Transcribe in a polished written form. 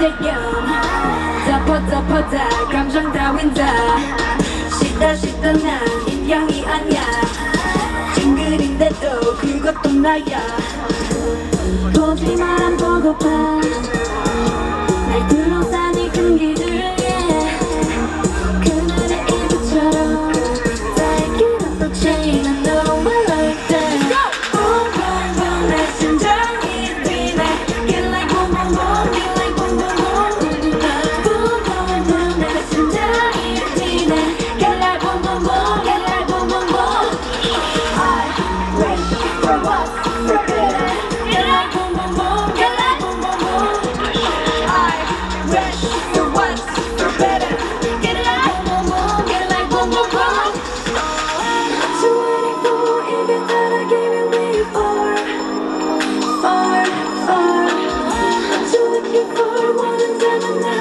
대염 덮어 다 감정 따윈 다 싫다 난 인형이 아냐 찡그린데도 그것도 나야 보지만 안 보고파 날 둘러싼 이 공기들 그날의 일부처럼 Take it up the chain I know I like that Boom boom boom 내 심장이 뛰네 Get like boom boom boom Get like boom boom boom Boom boom boom 내 심장이 뛰네 Get like boom boom boom Get like boom boom boom I wish for what's forbidden Get like boom boom boom Get like boom boom boom I wish for what's forbidden Get like boom boom boom Get like boom boom boom So waiting for 이게 따라 give me waiting for So looking for 원한다면 나